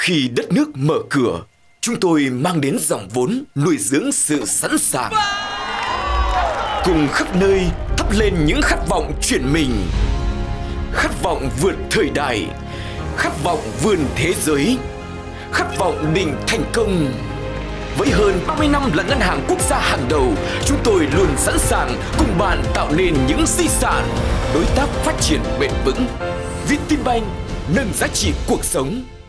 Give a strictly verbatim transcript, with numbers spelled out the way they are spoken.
Khi đất nước mở cửa, chúng tôi mang đến dòng vốn nuôi dưỡng sự sẵn sàng. Cùng khắp nơi thắp lên những khát vọng chuyển mình, khát vọng vượt thời đại, khát vọng vươn thế giới, khát vọng định thành công. Với hơn ba mươi năm là ngân hàng quốc gia hàng đầu, chúng tôi luôn sẵn sàng cùng bạn tạo nên những di sản, đối tác phát triển bền vững. Vietinbank, nâng giá trị cuộc sống.